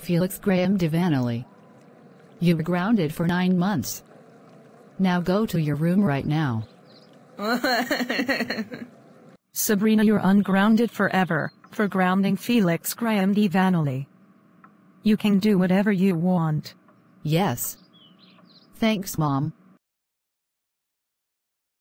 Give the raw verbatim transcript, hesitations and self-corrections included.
Félix Graham de Vanily. You were grounded for nine months. Now go to your room right now. Sabrina, you're ungrounded forever for grounding Félix Graham de Vanily. You can do whatever you want. Yes. Thanks, Mom.